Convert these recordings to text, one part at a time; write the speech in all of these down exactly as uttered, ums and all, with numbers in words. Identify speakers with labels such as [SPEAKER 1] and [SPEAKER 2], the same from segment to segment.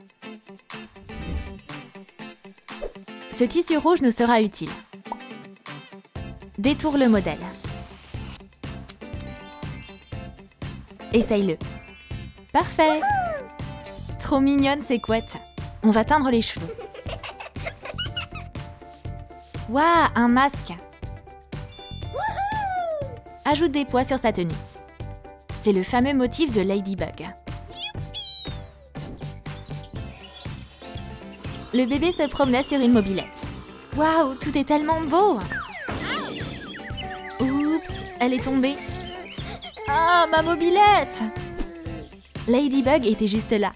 [SPEAKER 1] Ce tissu rouge nous sera utile. Détourne le modèle. Essaye-le. Parfait! Trop mignonne ces couettes. On va teindre les cheveux. Waouh, un masque! Ajoute des pois sur sa tenue. C'est le fameux motif de Ladybug. Le bébé se promenait sur une mobilette. Waouh, tout est tellement beau! Oups, elle est tombée. Ah, ma mobilette! Ladybug était juste là.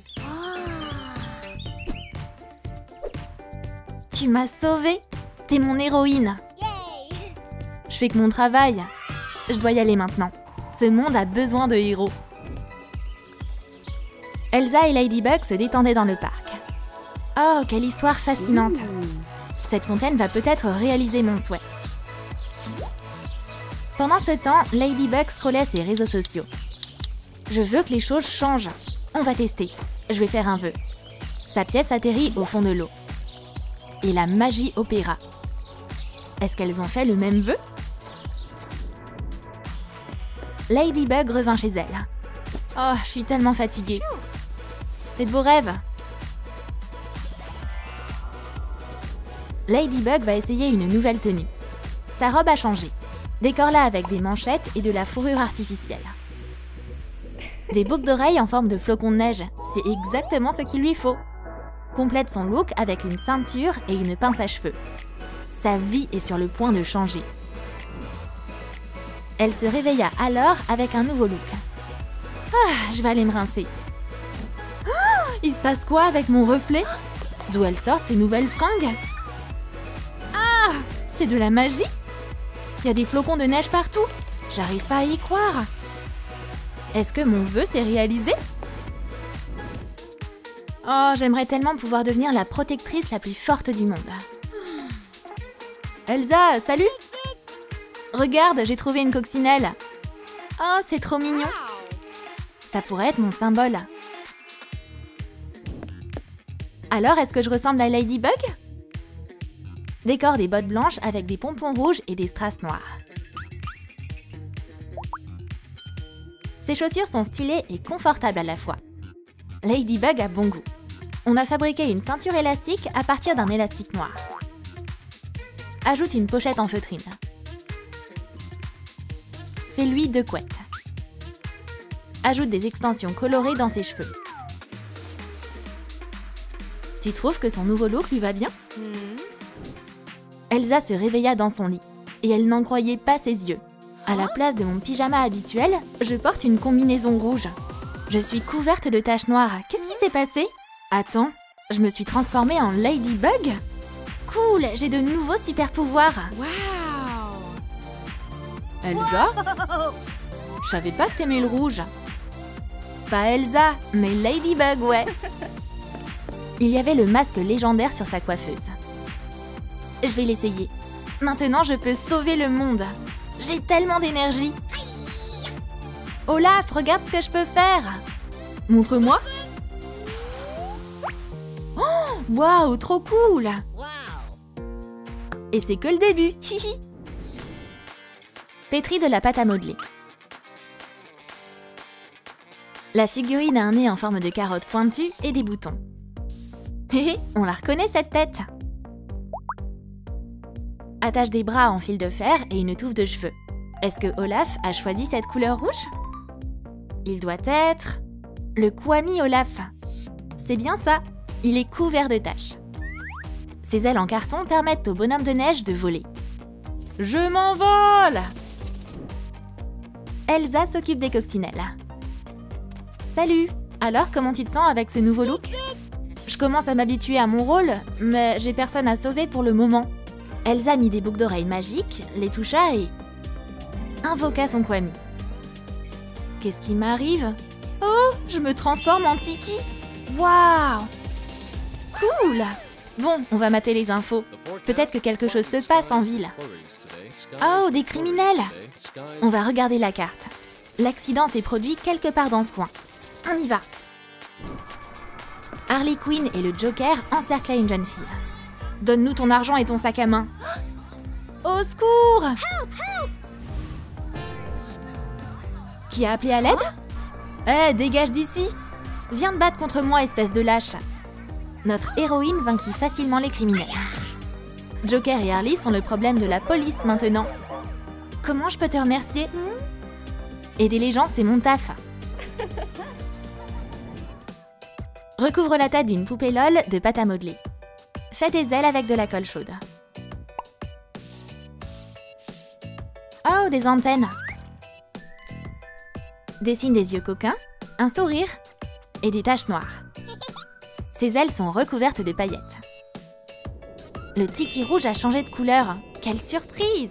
[SPEAKER 1] Tu m'as sauvée! T'es mon héroïne! Je fais que mon travail. Je dois y aller maintenant. Ce monde a besoin de héros. Elsa et Ladybug se détendaient dans le parc. Oh, quelle histoire fascinante! Cette fontaine va peut-être réaliser mon souhait. Pendant ce temps, Ladybug scrollait ses réseaux sociaux. Je veux que les choses changent. On va tester. Je vais faire un vœu. Sa pièce atterrit au fond de l'eau. Et la magie opéra. Est-ce qu'elles ont fait le même vœu? Ladybug revint chez elle. Oh, je suis tellement fatiguée. C'est de beaux rêves. Ladybug va essayer une nouvelle tenue. Sa robe a changé. Décore-la avec des manchettes et de la fourrure artificielle. Des boucles d'oreilles en forme de flocons de neige, c'est exactement ce qu'il lui faut. Complète son look avec une ceinture et une pince à cheveux. Sa vie est sur le point de changer. Elle se réveilla alors avec un nouveau look. Ah, je vais aller me rincer. Oh, il se passe quoi avec mon reflet? D'où elles sortent ces nouvelles fringues? Ah, c'est de la magie? Il y a des flocons de neige partout. J'arrive pas à y croire. Est-ce que mon vœu s'est réalisé? Oh, j'aimerais tellement pouvoir devenir la protectrice la plus forte du monde. Elsa, salut! Regarde, j'ai trouvé une coccinelle. Oh, c'est trop mignon. Ça pourrait être mon symbole. Alors, est-ce que je ressemble à Ladybug? Décore des bottes blanches avec des pompons rouges et des strass noires. Ces chaussures sont stylées et confortables à la fois. Ladybug a bon goût. On a fabriqué une ceinture élastique à partir d'un élastique noir. Ajoute une pochette en feutrine. Fais-lui deux couettes. Ajoute des extensions colorées dans ses cheveux. Tu trouves que son nouveau look lui va bien? Elsa se réveilla dans son lit et elle n'en croyait pas ses yeux. À la place de mon pyjama habituel, je porte une combinaison rouge. Je suis couverte de taches noires. Qu'est-ce qui s'est passé? Attends, je me suis transformée en Ladybug? Cool, j'ai de nouveaux super pouvoirs.
[SPEAKER 2] Wow!
[SPEAKER 1] Elsa? Je savais pas que t'aimais le rouge. Pas Elsa, mais Ladybug, ouais. Il y avait le masque légendaire sur sa coiffeuse. Je vais l'essayer. Maintenant, je peux sauver le monde. J'ai tellement d'énergie. Olaf, regarde ce que je peux faire. Montre-moi. Oh, waouh, trop cool. Et c'est que le début. Hihi. Pétris de la pâte à modeler. La figurine a un nez en forme de carotte pointue et des boutons. Hé hé, on la reconnaît cette tête. Attache des bras en fil de fer et une touffe de cheveux. Est-ce que Olaf a choisi cette couleur rouge? Il doit être... le Kwami Olaf. C'est bien ça, il est couvert de taches. Ses ailes en carton permettent au bonhomme de neige de voler. Je m'envole! Elsa s'occupe des coccinelles. Salut! Alors, comment tu te sens avec ce nouveau look? Je commence à m'habituer à mon rôle, mais j'ai personne à sauver pour le moment. Elsa mit des boucles d'oreilles magiques, les toucha et... invoqua son Kwami. Qu'est-ce qui m'arrive? Oh, je me transforme en Tiki! Waouh! Cool! Bon, on va mater les infos. Peut-être que quelque chose se passe en ville. Oh, des criminels! On va regarder la carte. L'accident s'est produit quelque part dans ce coin. On y va. Harley Quinn et le Joker encerclaient une jeune fille. « Donne-nous ton argent et ton sac à main !»« Au secours !» Qui a appelé à l'aide ? « Eh, dégage d'ici ! Viens te battre contre moi, espèce de lâche !» Notre héroïne vainquit facilement les criminels. Joker et Harley sont le problème de la police maintenant. Comment je peux te remercier ? Aider les gens, c'est mon taf. Recouvre la tête d'une poupée LOL de pâte à modeler. Fais des ailes avec de la colle chaude. Oh, des antennes. Dessine des yeux coquins, un sourire et des taches noires. Ses ailes sont recouvertes de paillettes. Le tiki rouge a changé de couleur. Quelle surprise!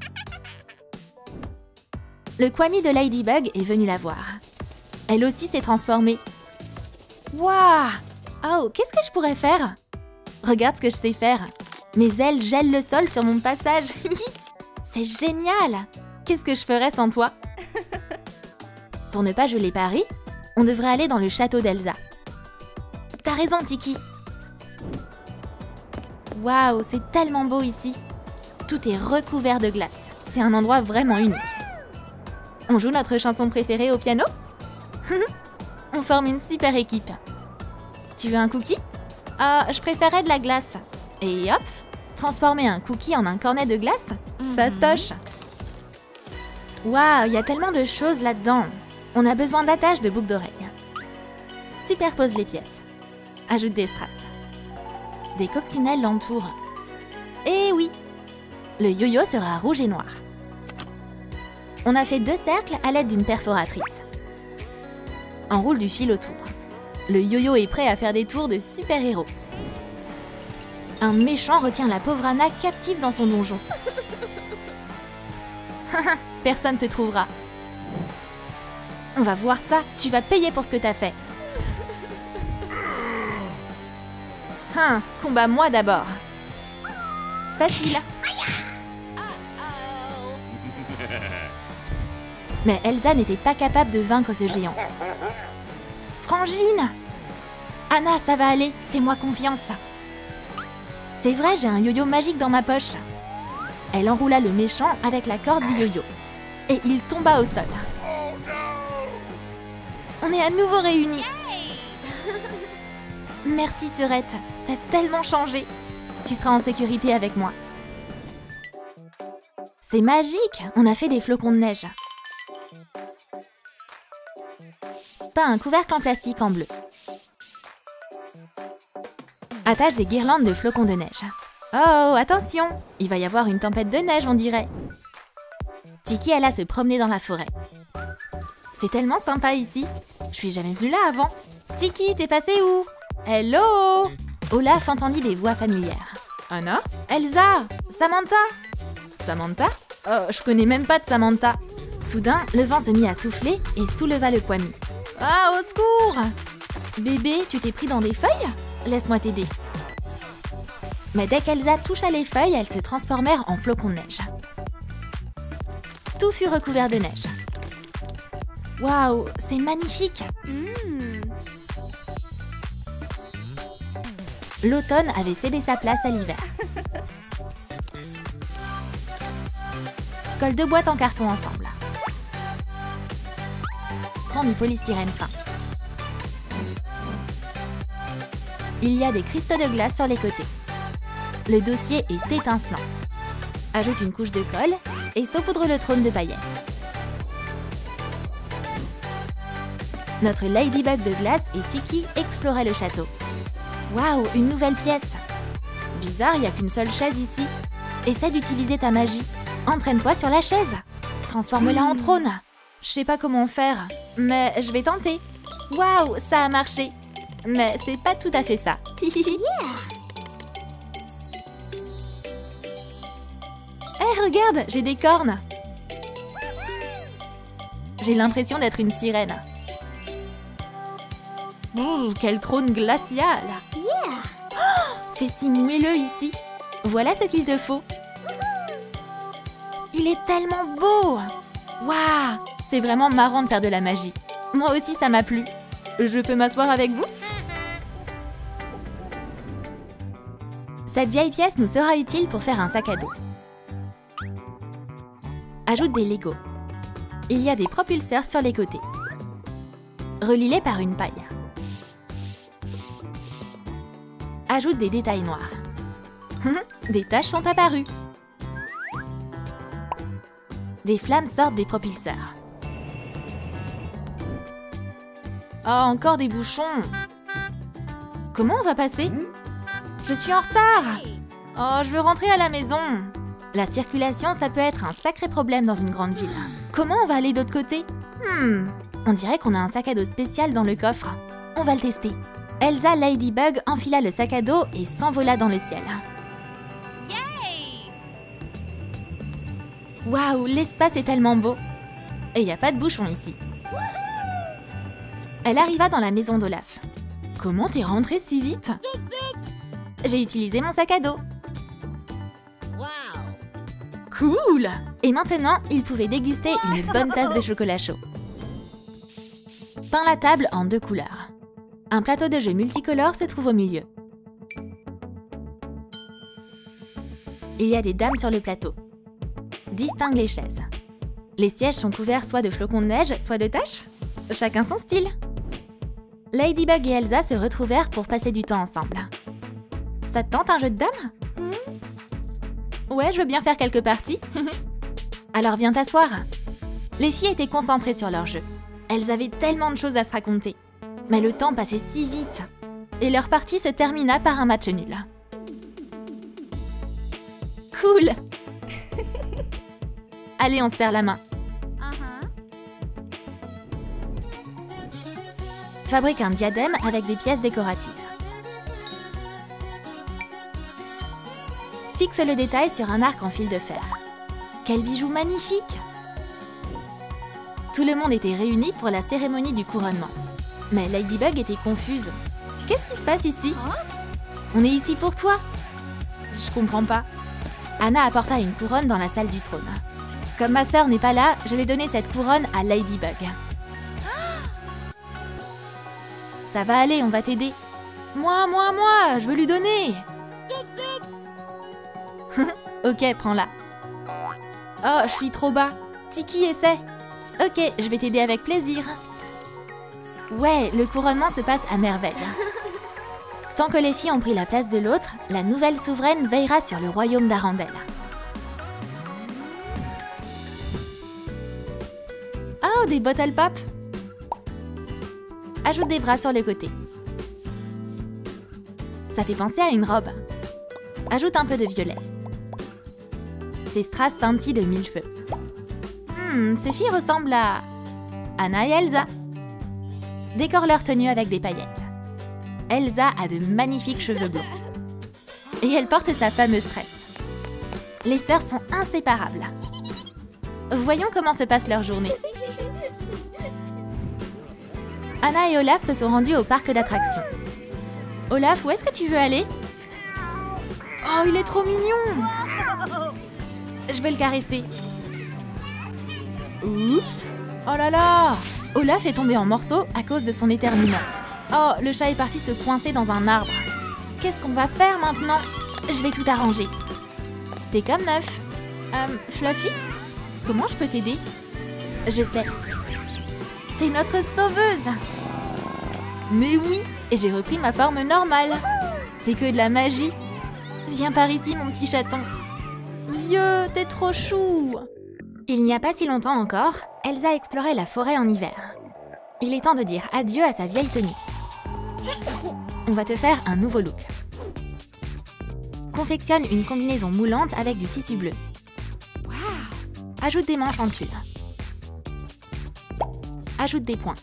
[SPEAKER 1] Le Kwami de Ladybug est venu la voir. Elle aussi s'est transformée. Waouh! Oh, qu'est-ce que je pourrais faire? Regarde ce que je sais faire. Mes ailes gèlent le sol sur mon passage. C'est génial! Qu'est-ce que je ferais sans toi? Pour ne pas geler Paris, on devrait aller dans le château d'Elsa. T'as raison, Tiki. Waouh, c'est tellement beau ici. Tout est recouvert de glace. C'est un endroit vraiment unique. On joue notre chanson préférée au piano? On forme une super équipe. Tu veux un cookie? Ah, je préférais de la glace. Et hop, transformer un cookie en un cornet de glace? Fastoche. Waouh, il y a tellement de choses là-dedans. On a besoin d'attaches de boucles d'oreilles. Superpose les pièces. Ajoute des strass. Des coccinelles l'entourent. Et oui, le yo-yo sera rouge et noir. On a fait deux cercles à l'aide d'une perforatrice. Enroule du fil autour. Le yo-yo est prêt à faire des tours de super-héros. Un méchant retient la pauvre Anna captive dans son donjon. Personne te trouvera. On va voir ça, tu vas payer pour ce que t'as fait. Hein, combat-moi d'abord. Facile. Mais Elsa n'était pas capable de vaincre ce géant. Frangine! Anna, ça va aller, fais-moi confiance. C'est vrai, j'ai un yo-yo magique dans ma poche. Elle enroula le méchant avec la corde du yo-yo. Et il tomba au sol. On est à nouveau réunis. Merci, Serette. T'as tellement changé. Tu seras en sécurité avec moi. C'est magique. On a fait des flocons de neige. Peins un couvercle en plastique en bleu. Attache des guirlandes de flocons de neige. Oh, attention! Il va y avoir une tempête de neige, on dirait. Tiki alla se promener dans la forêt. C'est tellement sympa ici. Je suis jamais venue là avant. Tiki, t'es passé où? Hello! Olaf entendit des voix familières. Anna? Elsa? Samantha? Samantha? Oh, je connais même pas de Samantha. Soudain, le vent se mit à souffler et souleva le Kwami. Ah, au secours! Bébé, tu t'es pris dans des feuilles? Laisse-moi t'aider. Mais dès qu'Elsa toucha les feuilles, elles se transformèrent en flocons de neige. Tout fut recouvert de neige. Waouh, c'est magnifique! Mm. L'automne avait cédé sa place à l'hiver. Colle deux boîtes en carton ensemble. Prends du polystyrène fin. Il y a des cristaux de glace sur les côtés. Le dossier est étincelant. Ajoute une couche de colle et saupoudre le trône de paillettes. Notre Ladybug de glace et Tiki exploraient le château. Waouh, une nouvelle pièce! Bizarre, il n'y a qu'une seule chaise ici. Essaie d'utiliser ta magie. Entraîne-toi sur la chaise. Transforme-la en trône. Je sais pas comment faire, mais je vais tenter. Waouh, ça a marché. Mais c'est pas tout à fait ça. Hé, hey, regarde, j'ai des cornes. J'ai l'impression d'être une sirène. Oh, quel trône glacial. Oh, c'est si moelleux ici. Voilà ce qu'il te faut. Il est tellement beau. Waouh, c'est vraiment marrant de faire de la magie. Moi aussi, ça m'a plu. Je peux m'asseoir avec vous? Cette vieille pièce nous sera utile pour faire un sac à dos. Ajoute des Legos. Il y a des propulseurs sur les côtés. Relie-les par une paille. Ajoute des détails noirs. Des taches sont apparues. Des flammes sortent des propulseurs. Oh, encore des bouchons. Comment on va passer? Je suis en retard. Oh, je veux rentrer à la maison. La circulation, ça peut être un sacré problème dans une grande ville. Comment on va aller de l'autre côté? Hmm, on dirait qu'on a un sac à dos spécial dans le coffre. On va le tester. Elsa Ladybug enfila le sac à dos et s'envola dans le ciel. Waouh, l'espace est tellement beau. Et il n'y a pas de bouchon ici. Elle arriva dans la maison d'Olaf. Comment t'es rentrée si vite? J'ai utilisé mon sac à dos. Cool! Et maintenant, il pouvait déguster une bonne tasse de chocolat chaud. Peint la table en deux couleurs. Un plateau de jeu multicolore se trouve au milieu. Il y a des dames sur le plateau. Distingue les chaises. Les sièges sont couverts soit de flocons de neige, soit de taches. Chacun son style. Ladybug et Elsa se retrouvèrent pour passer du temps ensemble. Ça te tente un jeu de dames? Ouais, je veux bien faire quelques parties. Alors viens t'asseoir. Les filles étaient concentrées sur leur jeu. Elles avaient tellement de choses à se raconter. Mais le temps passait si vite. Et leur partie se termina par un match nul. Cool! Allez, on se serre la main. Fabrique un diadème avec des pièces décoratives. Fixe le détail sur un arc en fil de fer. Quel bijou magnifique! Tout le monde était réuni pour la cérémonie du couronnement. Mais Ladybug était confuse. Qu'est-ce qui se passe ici? On est ici pour toi? Je comprends pas. Anna apporta une couronne dans la salle du trône. Comme ma sœur n'est pas là, je vais donner cette couronne à Ladybug. Ça va aller, on va t'aider. Moi, moi, moi, je veux lui donner. Ok, prends-la. Oh, je suis trop bas. Tiki, essaie. Ok, je vais t'aider avec plaisir. Ouais, le couronnement se passe à merveille. Tant que les filles ont pris la place de l'autre, la nouvelle souveraine veillera sur le royaume d'Arendelle. Oh, des bottle pop. Ajoute des bras sur les côtés. Ça fait penser à une robe. Ajoute un peu de violet. Ces strass scintillent de mille feux. Hmm, ces filles ressemblent à Anna et Elsa. Décore leur tenue avec des paillettes. Elsa a de magnifiques cheveux blonds. Et elle porte sa fameuse tresse. Les sœurs sont inséparables. Voyons comment se passe leur journée. Anna et Olaf se sont rendus au parc d'attractions. Olaf, où est-ce que tu veux aller? Oh, il est trop mignon! Je vais le caresser. Oups! Oh là là! Olaf est tombé en morceaux à cause de son éternuement. Oh, le chat est parti se coincer dans un arbre. Qu'est-ce qu'on va faire maintenant? Je vais tout arranger. T'es comme neuf. Euh, Fluffy? Comment je peux t'aider? Je sais. T'es notre sauveuse! Mais oui! Et j'ai repris ma forme normale. C'est que de la magie. Viens par ici, mon petit chaton. Vieux, t'es trop chou! Il n'y a pas si longtemps encore, Elsa explorait la forêt en hiver. Il est temps de dire adieu à sa vieille tenue. On va te faire un nouveau look. Confectionne une combinaison moulante avec du tissu bleu. Ajoute des manches en tulle. Ajoute des points.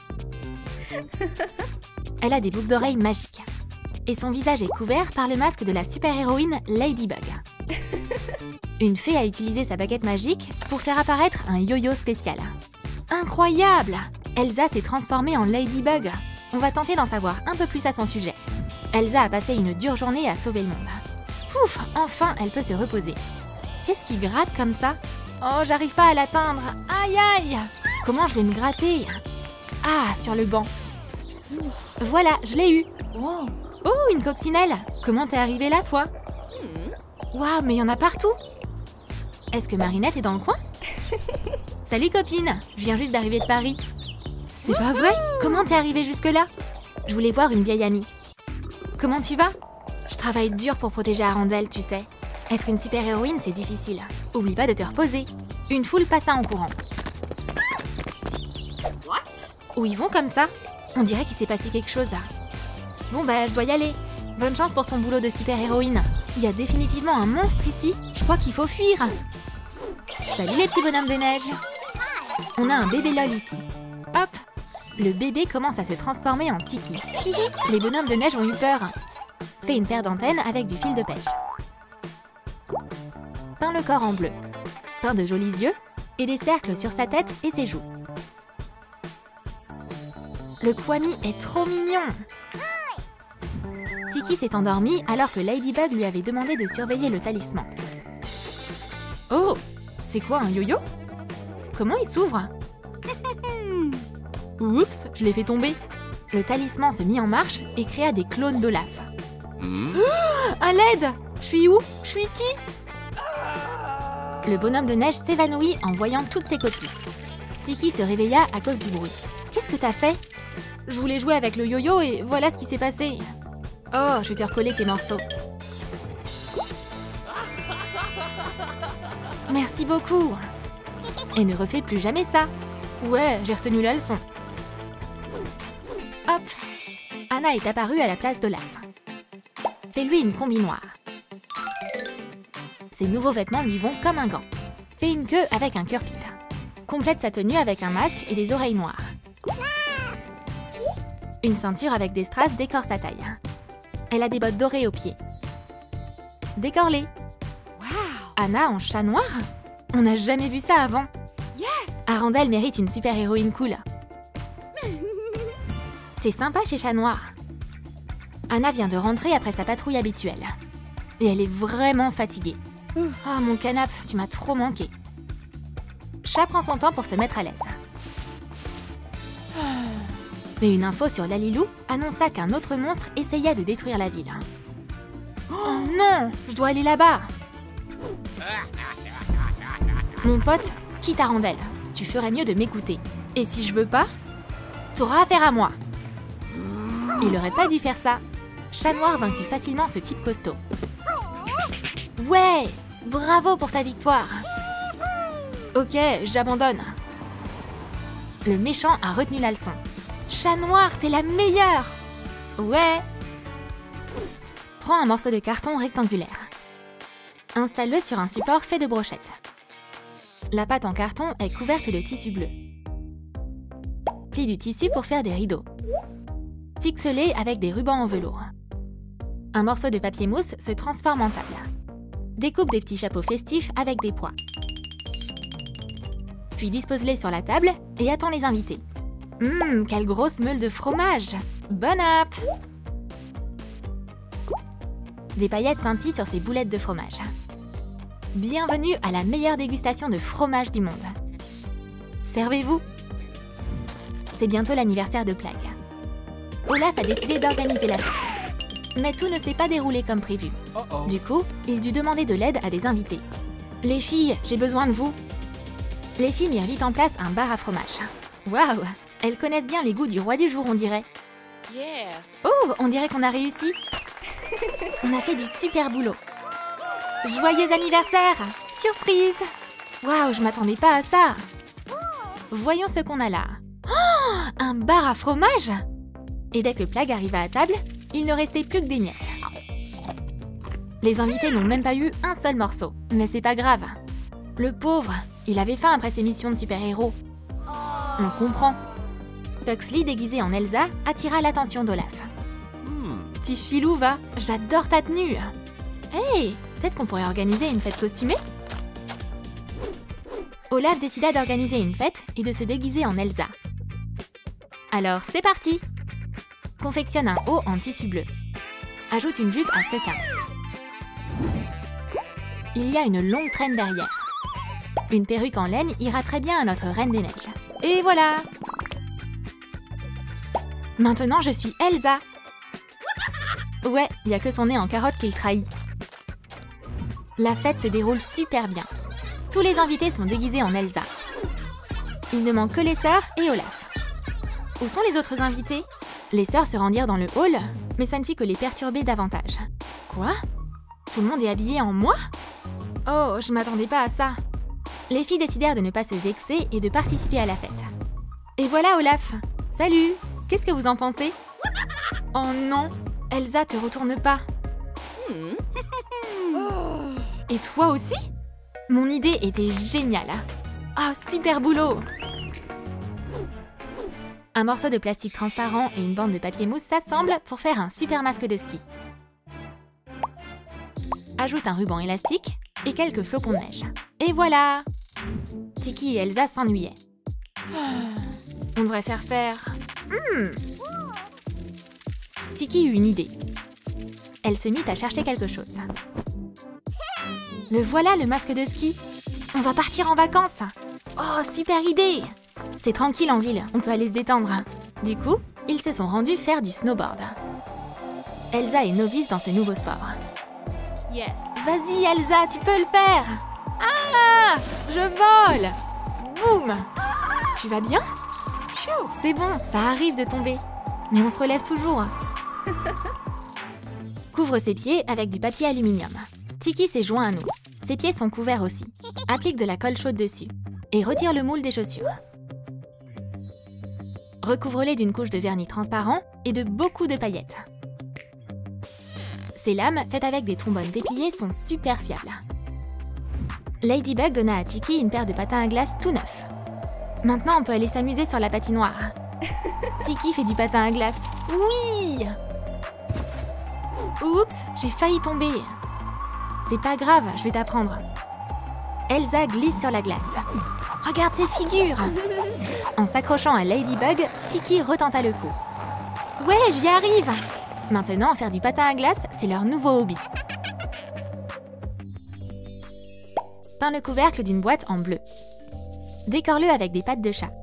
[SPEAKER 1] Elle a des boucles d'oreilles magiques. Et son visage est couvert par le masque de la super-héroïne Ladybug. Une fée a utilisé sa baguette magique pour faire apparaître un yo-yo spécial. Incroyable! Elsa s'est transformée en Ladybug. On va tenter d'en savoir un peu plus à son sujet. Elsa a passé une dure journée à sauver le monde. Ouf, enfin, elle peut se reposer. Qu'est-ce qui gratte comme ça? Oh, j'arrive pas à l'atteindre. Aïe aïe! Comment je vais me gratter? Ah, sur le banc. Voilà, je l'ai eu. Oh, une coccinelle! Comment t'es arrivée là, toi? Waouh, mais il y en a partout! Est-ce que Marinette est dans le coin? Salut copine, je viens juste d'arriver de Paris. C'est pas vrai? Comment t'es arrivée jusque-là? Je voulais voir une vieille amie. Comment tu vas? Je travaille dur pour protéger Arendelle, tu sais. Être une super-héroïne, c'est difficile. Oublie pas de te reposer. Une foule passa en courant. What? Où ils vont comme ça? On dirait qu'il s'est passé quelque chose. Bon bah, je dois y aller. Bonne chance pour ton boulot de super-héroïne. Il y a définitivement un monstre ici. Je crois qu'il faut fuir. Salut les petits bonhommes de neige. On a un bébé LOL ici. Hop. Le bébé commence à se transformer en Tiki. Les bonhommes de neige ont eu peur. Fais une paire d'antennes avec du fil de pêche. Peins le corps en bleu. Peins de jolis yeux et des cercles sur sa tête et ses joues. Le Kwami est trop mignon. Tiki s'est endormi alors que Ladybug lui avait demandé de surveiller le talisman. Oh, c'est quoi un yo-yo? Comment il s'ouvre? Oups, je l'ai fait tomber. Le talisman se mit en marche et créa des clones d'Olaf. Mmh. Oh, à l'aide! Je suis où? Je suis qui? Le bonhomme de neige s'évanouit en voyant toutes ses copies. Tiki se réveilla à cause du bruit. Qu'est-ce que t'as fait? Je voulais jouer avec le yo-yo et voilà ce qui s'est passé. Oh, je vais te recoller tes morceaux. Merci beaucoup. Et ne refais plus jamais ça. Ouais, j'ai retenu la leçon. Hop. Anna est apparue à la place d'Olaf. Fais-lui une combi noire. Ses nouveaux vêtements lui vont comme un gant. Fais une queue avec un cœur-pipe. Complète sa tenue avec un masque et des oreilles noires. Une ceinture avec des strass décore sa taille. Elle a des bottes dorées aux pieds. Décore-les. Wow. Anna en chat noir? On n'a jamais vu ça avant. Yes. Arendelle mérite une super-héroïne cool. C'est sympa chez Chat Noir. Anna vient de rentrer après sa patrouille habituelle. Et elle est vraiment fatiguée. Oh mon canapé, tu m'as trop manqué. Chat prend son temps pour se mettre à l'aise. Mais une info sur Lalilou annonça qu'un autre monstre essayait de détruire la ville. Oh non, je dois aller là-bas. Mon pote, quitte Arendelle. Tu ferais mieux de m'écouter. Et si je veux pas, t'auras affaire à moi. Il aurait pas dû faire ça. Chat Noir vainquit facilement ce type costaud. Ouais, bravo pour ta victoire. Ok, j'abandonne. Le méchant a retenu la leçon. Chat Noir, t'es la meilleure. Ouais. Prends un morceau de carton rectangulaire. Installe-le sur un support fait de brochettes. La pâte en carton est couverte de tissu bleu. Plie du tissu pour faire des rideaux. Fixe-les avec des rubans en velours. Un morceau de papier mousse se transforme en table. Découpe des petits chapeaux festifs avec des pois. Puis dispose-les sur la table et attends les invités. Hum, quelle grosse meule de fromage! Bon app! Des paillettes scintillent sur ces boulettes de fromage. Bienvenue à la meilleure dégustation de fromage du monde. Servez-vous! C'est bientôt l'anniversaire de Plagg. Olaf a décidé d'organiser la fête. Mais tout ne s'est pas déroulé comme prévu. Uh-oh. Du coup, il dut demander de l'aide à des invités. « Les filles, j'ai besoin de vous !» Les filles mirent vite en place un bar à fromage. Waouh! Elles connaissent bien les goûts du roi du jour, on dirait. Yes. Oh, on dirait qu'on a réussi. On a fait du super boulot. Joyeux anniversaire! Surprise! Waouh, je m'attendais pas à ça. Voyons ce qu'on a là. Oh, un bar à fromage! Et dès que Plagg arriva à table, il ne restait plus que des miettes. Les invités n'ont même pas eu un seul morceau. Mais c'est pas grave. Le pauvre, il avait faim après ses missions de super-héros. On comprend. Pugsley, déguisé en Elsa, attira l'attention d'Olaf. Hmm. Petit filou, va, j'adore ta tenue. Hey, peut-être qu'on pourrait organiser une fête costumée? Olaf décida d'organiser une fête et de se déguiser en Elsa. Alors, c'est parti! Confectionne un haut en tissu bleu. Ajoute une jupe à sequins. Il y a une longue traîne derrière. Une perruque en laine ira très bien à notre Reine des Neiges. Et voilà! Maintenant, je suis Elsa. Ouais, y a que son nez en carotte qui le trahit. La fête se déroule super bien. Tous les invités sont déguisés en Elsa. Il ne manque que les sœurs et Olaf. Où sont les autres invités? Les sœurs se rendirent dans le hall, mais ça ne fit que les perturber davantage. Quoi? Tout le monde est habillé en moi? Oh, je m'attendais pas à ça. Les filles décidèrent de ne pas se vexer et de participer à la fête. Et voilà Olaf. Salut. Qu'est-ce que vous en pensez? Oh non, Elsa, te retourne pas. Et toi aussi? Mon idée était géniale. Ah, super boulot! Un morceau de plastique transparent et une bande de papier mousse s'assemblent pour faire un super masque de ski. Ajoute un ruban élastique et quelques flocons de neige. Et voilà! Tiki et Elsa s'ennuyaient. On devrait faire faire... Hmm. Tiki eut une idée. Elle se mit à chercher quelque chose. Le voilà, le masque de ski. On va partir en vacances. Oh, super idée! C'est tranquille en ville, on peut aller se détendre. Du coup, ils se sont rendus faire du snowboard. Elsa est novice dans ce nouveau sport. Yes. Vas-y Elsa, tu peux le faire! Ah! Je vole! Boum! Tu vas bien? C'est bon, ça arrive de tomber. Mais on se relève toujours. Couvre ses pieds avec du papier aluminium. Tiki s'est joint à nous. Ses pieds sont couverts aussi. Applique de la colle chaude dessus. Et retire le moule des chaussures. Recouvre-les d'une couche de vernis transparent et de beaucoup de paillettes. Ces lames, faites avec des trombones dépliés, sont super fiables. Ladybug donna à Tiki une paire de patins à glace tout neufs. Maintenant, on peut aller s'amuser sur la patinoire. Tiki fait du patin à glace. Oui! Oups, j'ai failli tomber. C'est pas grave, je vais t'apprendre. Elsa glisse sur la glace. Regarde ces figures! En s'accrochant à Ladybug, Tiki retenta le coup. Ouais, j'y arrive! Maintenant, faire du patin à glace, c'est leur nouveau hobby. Peins le couvercle d'une boîte en bleu. Décore-le avec des pattes de chat.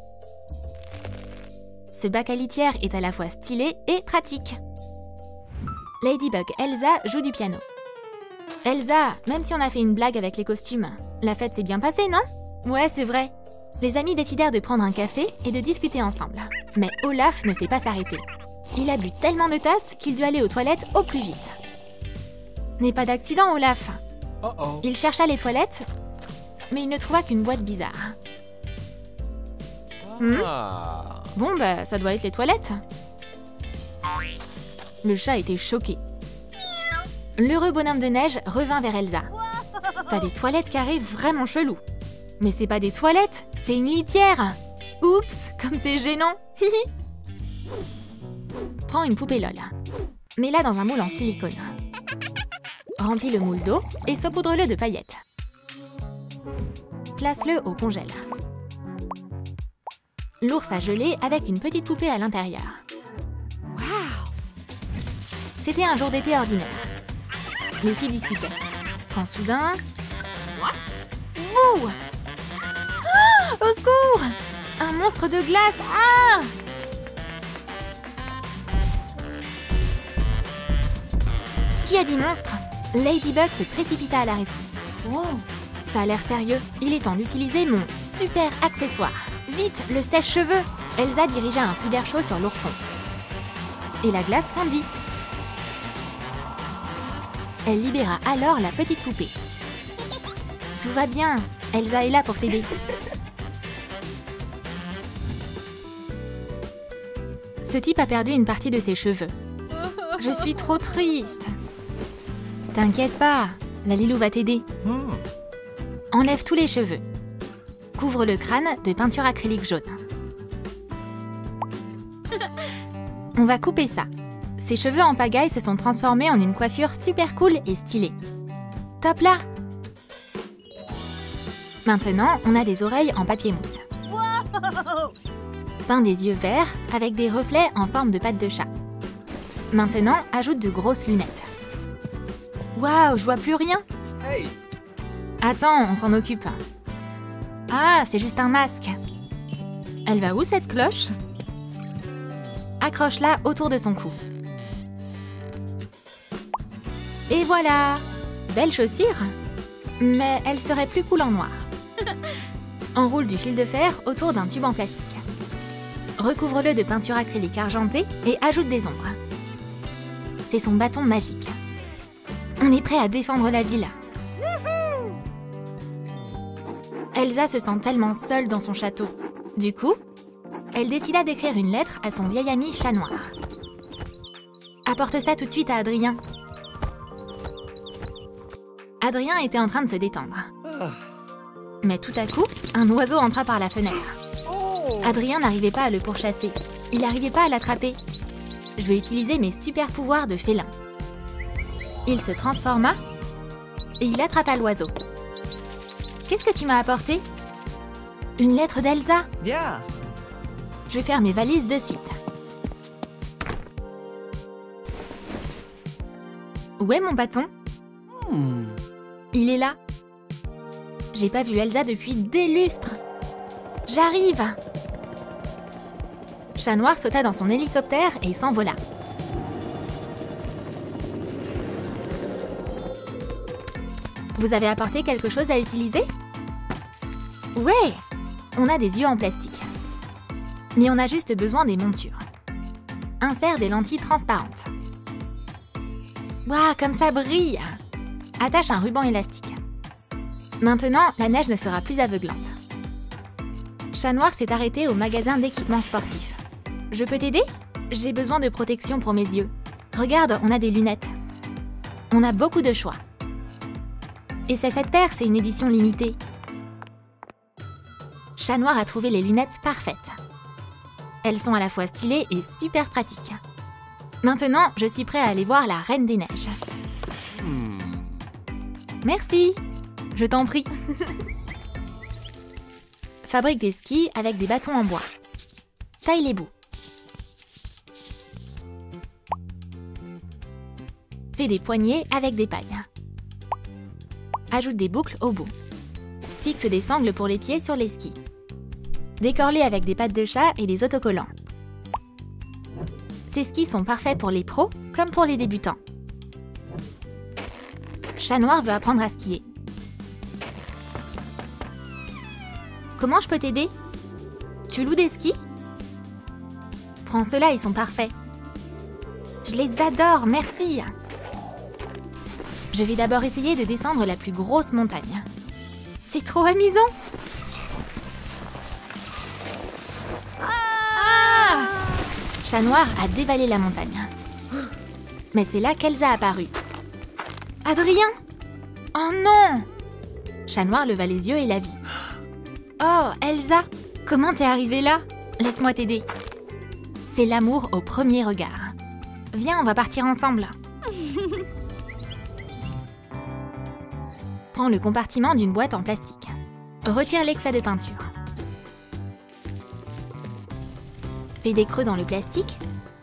[SPEAKER 1] Ce bac à litière est à la fois stylé et pratique. Ladybug Elsa joue du piano. Elsa, même si on a fait une blague avec les costumes, la fête s'est bien passée, non? Ouais, c'est vrai. Les amis décidèrent de prendre un café et de discuter ensemble. Mais Olaf ne sait pas s'arrêter. Il a bu tellement de tasses qu'il dut aller aux toilettes au plus vite. N'est pas d'accident, Olaf. Uh-oh. Il chercha les toilettes, mais il ne trouva qu'une boîte bizarre. Hmm? Bon, bah, ça doit être les toilettes. Le chat était choqué. L'heureux bonhomme de neige revint vers Elsa. T'as des toilettes carrées vraiment chelous. Mais c'est pas des toilettes, c'est une litière. Oups, comme c'est gênant. Prends une poupée LOL. Mets-la dans un moule en silicone. Remplis le moule d'eau et saupoudre-le de paillettes. Place-le au congèle. L'ours a gelé avec une petite poupée à l'intérieur. Waouh! C'était un jour d'été ordinaire. Les filles discutaient. Quand soudain... What? Bouh! Oh, au secours! Un monstre de glace! Ah! Qui a dit monstre? Ladybug se précipita à la rescousse. Wow! Ça a l'air sérieux. Il est temps d'utiliser mon super accessoire. Vite, le sèche-cheveux! Elsa dirigea un flux d'air chaud sur l'ourson. Et la glace fondit. Elle libéra alors la petite poupée. Tout va bien, Elsa est là pour t'aider. Ce type a perdu une partie de ses cheveux. Je suis trop triste. T'inquiète pas, la Lilou va t'aider. Enlève tous les cheveux. Couvre le crâne de peinture acrylique jaune. On va couper ça. Ses cheveux en pagaille se sont transformés en une coiffure super cool et stylée. Top là! Maintenant, on a des oreilles en papier mousse. Peins des yeux verts avec des reflets en forme de pattes de chat. Maintenant, ajoute de grosses lunettes. Waouh, je vois plus rien!
[SPEAKER 2] Hey.
[SPEAKER 1] Attends, on s'en occupe. Ah, c'est juste un masque. Elle va où cette cloche? Accroche-la autour de son cou. Et voilà! Belle chaussure! Mais elle serait plus cool en noir. Enroule du fil de fer autour d'un tube en plastique. Recouvre-le de peinture acrylique argentée et ajoute des ombres. C'est son bâton magique. On est prêt à défendre la ville. Elsa se sent tellement seule dans son château. Du coup, elle décida d'écrire une lettre à son vieil ami Chat Noir. Apporte ça tout de suite à Adrien. Adrien était en train de se détendre. Mais tout à coup, un oiseau entra par la fenêtre. Adrien n'arrivait pas à le pourchasser. Il n'arrivait pas à l'attraper. Je vais utiliser mes super pouvoirs de félin. Il se transforma et il attrapa l'oiseau. Qu'est-ce que tu m'as apporté? Une lettre d'Elsa?
[SPEAKER 2] Yeah.
[SPEAKER 1] Je vais faire mes valises de suite. Où est mon bâton?
[SPEAKER 2] Hmm.
[SPEAKER 1] Il est là. J'ai pas vu Elsa depuis des lustres. J'arrive! Chat Noir sauta dans son hélicoptère et s'envola. Vous avez apporté quelque chose à utiliser? Ouais! On a des yeux en plastique. Mais on a juste besoin des montures. Insère des lentilles transparentes. Waouh, comme ça brille! Attache un ruban élastique. Maintenant, la neige ne sera plus aveuglante. Chat Noir s'est arrêté au magasin d'équipements sportifs. Je peux t'aider? J'ai besoin de protection pour mes yeux. Regarde, on a des lunettes. On a beaucoup de choix. Et c'est cette paire, c'est une édition limitée. Chat Noir a trouvé les lunettes parfaites. Elles sont à la fois stylées et super pratiques. Maintenant, je suis prêt à aller voir la Reine des Neiges.
[SPEAKER 2] Hmm.
[SPEAKER 1] Merci, je t'en prie. Fabrique des skis avec des bâtons en bois. Taille les bouts. Fais des poignées avec des pailles. Ajoute des boucles au bout. Fixe des sangles pour les pieds sur les skis. Décore-les avec des pattes de chat et des autocollants. Ces skis sont parfaits pour les pros comme pour les débutants. Chat Noir veut apprendre à skier. Comment je peux t'aider? Tu loues des skis? Prends ceux-là, ils sont parfaits. Je les adore, merci. Je vais d'abord essayer de descendre la plus grosse montagne. C'est trop amusant! Ah! Chat Noir a dévalé la montagne. Mais c'est là qu'Elsa a apparu. Adrien! Oh non! Chat Noir leva les yeux et la vit. Oh, Elsa! Comment t'es arrivée là? Laisse-moi t'aider. C'est l'amour au premier regard. Viens, on va partir ensemble. Prends le compartiment d'une boîte en plastique. Retire l'excès de peinture. Fais des creux dans le plastique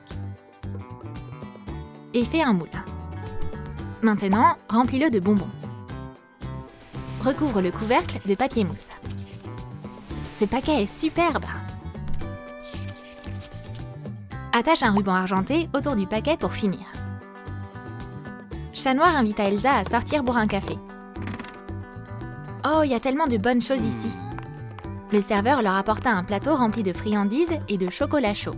[SPEAKER 1] et fais un moule. Maintenant, remplis-le de bonbons. Recouvre le couvercle de papier mousse. Ce paquet est superbe! Attache un ruban argenté autour du paquet pour finir. Chat Noir invita Elsa à sortir boire un café. Oh, il y a tellement de bonnes choses ici! Le serveur leur apporta un plateau rempli de friandises et de chocolat chaud.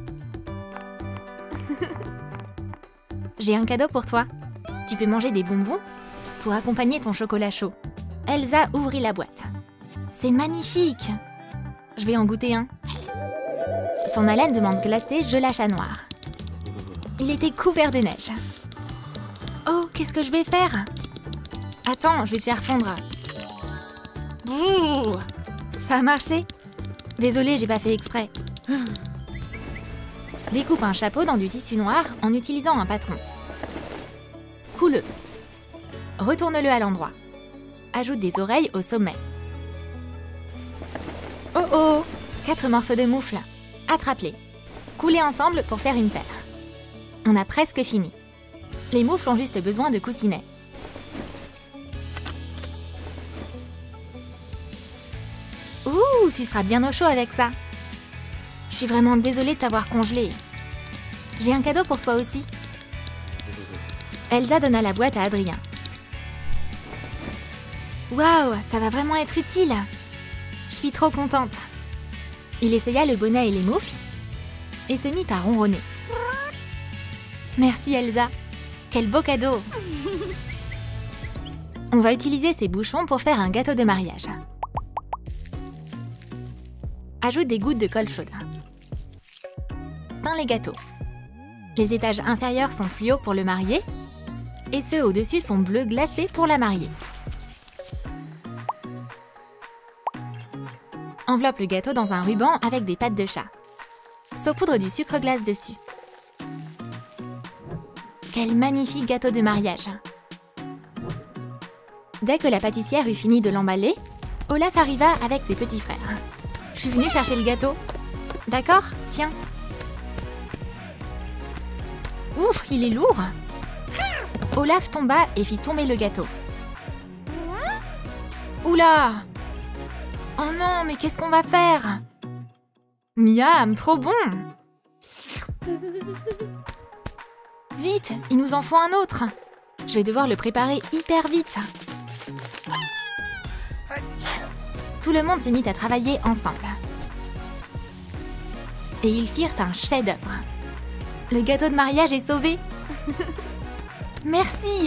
[SPEAKER 1] J'ai un cadeau pour toi. Tu peux manger des bonbons pour accompagner ton chocolat chaud. Elsa ouvrit la boîte. C'est magnifique! Je vais en goûter un. Son haleine de menthe glacée gela Chat Noir. Il était couvert de neige. Oh, qu'est-ce que je vais faire? Attends, je vais te faire fondre. Ouh, ça a marché. Désolée, j'ai pas fait exprès. Découpe un chapeau dans du tissu noir en utilisant un patron. Coule-le. Retourne-le à l'endroit. Ajoute des oreilles au sommet. Oh oh! Quatre morceaux de moufle. Attrape-les. Coulez ensemble pour faire une paire. On a presque fini. Les moufles ont juste besoin de coussinets. Ouh, tu seras bien au chaud avec ça. Je suis vraiment désolée de t'avoir congelé. J'ai un cadeau pour toi aussi. Elsa donna la boîte à Adrien. Waouh, ça va vraiment être utile. Je suis trop contente. Il essaya le bonnet et les moufles et se mit à ronronner. Merci Elsa, quel beau cadeau. On va utiliser ces bouchons pour faire un gâteau de mariage. Ajoute des gouttes de colle chaude. Peins les gâteaux. Les étages inférieurs sont fluo pour le marié et ceux au-dessus sont bleus glacés pour la mariée. Enveloppe le gâteau dans un ruban avec des pattes de chat. Saupoudre du sucre glace dessus. Quel magnifique gâteau de mariage! Dès que la pâtissière eut fini de l'emballer, Olaf arriva avec ses petits frères. Je suis venue chercher le gâteau. D'accord, tiens. Ouf, il est lourd. Olaf tomba et fit tomber le gâteau. Oula! Oh non, mais qu'est-ce qu'on va faire? Miam, trop bon! Vite, il nous en faut un autre. Je vais devoir le préparer hyper vite. Tout le monde se mit à travailler ensemble. Et ils firent un chef-d'œuvre. Le gâteau de mariage est sauvé. Merci!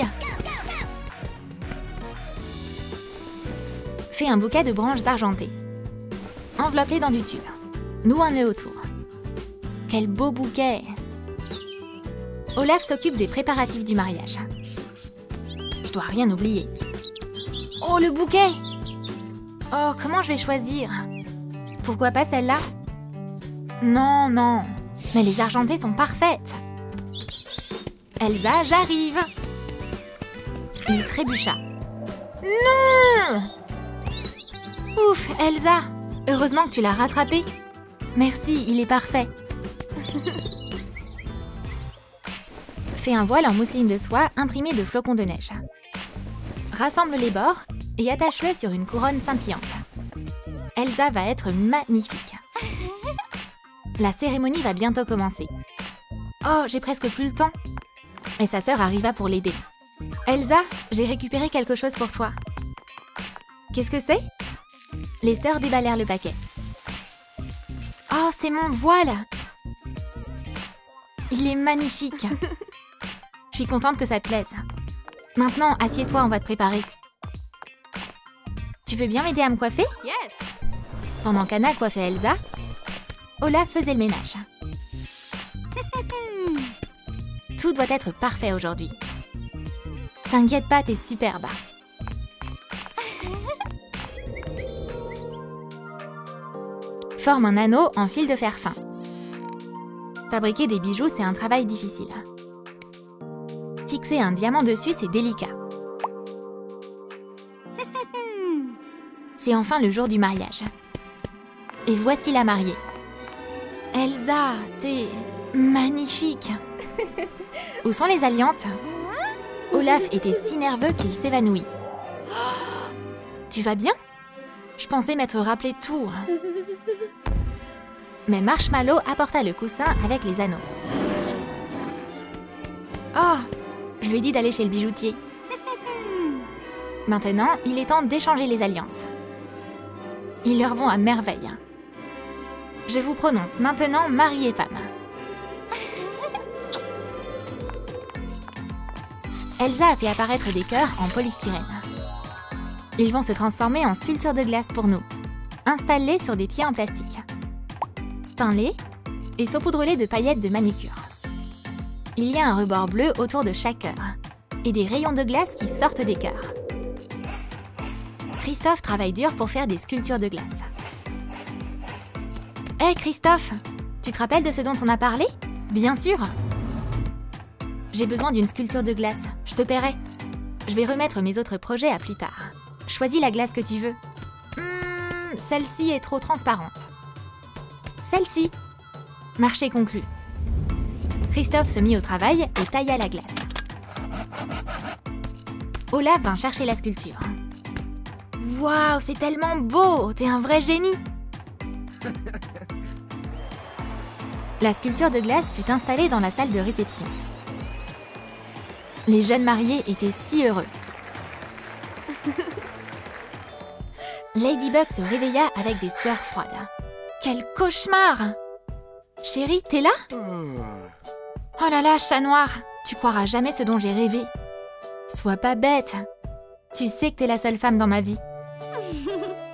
[SPEAKER 1] Fais un bouquet de branches argentées. Enveloppe-les dans du tulle. Noue un nœud autour. Quel beau bouquet! Olaf s'occupe des préparatifs du mariage. Je dois rien oublier. Oh, le bouquet! Oh, comment je vais choisir? Pourquoi pas celle-là? Non, non. Mais les argentées sont parfaites. Elsa, j'arrive. Il trébucha. Non! Ouf, Elsa! Heureusement que tu l'as rattrapé. Merci, il est parfait. Fais un voile en mousseline de soie imprimé de flocons de neige. Rassemble les bords et attache-le sur une couronne scintillante. Elsa va être magnifique. La cérémonie va bientôt commencer. Oh, j'ai presque plus le temps. Et sa sœur arriva pour l'aider. Elsa, j'ai récupéré quelque chose pour toi. Qu'est-ce que c'est? Les sœurs déballèrent le paquet. Oh, c'est mon voile! Il est magnifique. Je suis contente que ça te plaise. Maintenant, assieds-toi, on va te préparer. Tu veux bien m'aider à me coiffer?
[SPEAKER 3] Yes!
[SPEAKER 1] Pendant qu'Anna coiffait Elsa, Olaf faisait le ménage. Tout doit être parfait aujourd'hui. T'inquiète pas, t'es superbe. Forme un anneau en fil de fer fin. Fabriquer des bijoux, c'est un travail difficile. Fixer un diamant dessus, c'est délicat. C'est enfin le jour du mariage. Et voici la mariée. Elsa, t'es magnifique. Où sont les alliances? Olaf était si nerveux qu'il s'évanouit. Tu vas bien? Je pensais m'être rappelé tout. Mais Marshmallow apporta le coussin avec les anneaux. Oh, je lui ai dit d'aller chez le bijoutier. Maintenant, il est temps d'échanger les alliances. Ils leur vont à merveille. Je vous prononce maintenant mari et femme. Elsa a fait apparaître des cœurs en polystyrène. Ils vont se transformer en sculptures de glace pour nous. Installe-les sur des pieds en plastique. Peins-les et saupoudre-les de paillettes de manicure. Il y a un rebord bleu autour de chaque cœur et des rayons de glace qui sortent des cœurs. Christophe travaille dur pour faire des sculptures de glace. Hé hey Christophe, tu te rappelles de ce dont on a parlé? Bien sûr! J'ai besoin d'une sculpture de glace, je te paierai. Je vais remettre mes autres projets à plus tard. Choisis la glace que tu veux. Hmm, celle-ci est trop transparente. Celle-ci. Marché conclu. Christophe se mit au travail et tailla la glace. Olaf vint chercher la sculpture. Waouh, c'est tellement beau! T'es un vrai génie! La sculpture de glace fut installée dans la salle de réception. Les jeunes mariés étaient si heureux. Ladybug se réveilla avec des sueurs froides. Quel cauchemar! Chérie, t'es là? Oh là là, chat noir, tu croiras jamais ce dont j'ai rêvé. Sois pas bête. Tu sais que t'es la seule femme dans ma vie.